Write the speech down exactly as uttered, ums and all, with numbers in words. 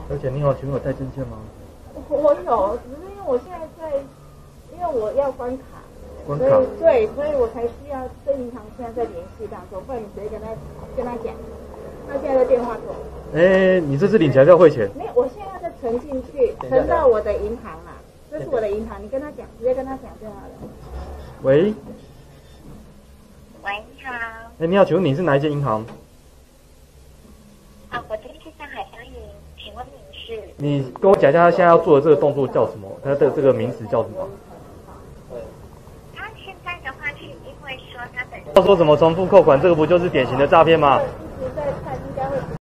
小姐你好，请问有带证件吗？ 我有，只是因为我现在在，因为我要关卡， 关卡所以对，所以我才需要跟银行现在在联系当中，不然你直接跟他跟他讲，他现在在电话中。 哎，你这次领起来是要汇钱？ 没有，我现在要再存进去，存到我的银行啦。这是我的银行，你跟他讲，直接跟他讲就好了。 喂。 喂，你好。 哎，你好，请问你是哪一间银行？ 啊，我这边是上海商银，请问您是？ 你跟我讲一下，他现在要做的这个动作叫什么？他的这个名词叫什么？ 他现在的话是因为说他本他说什么重复扣款，这个不就是典型的诈骗吗？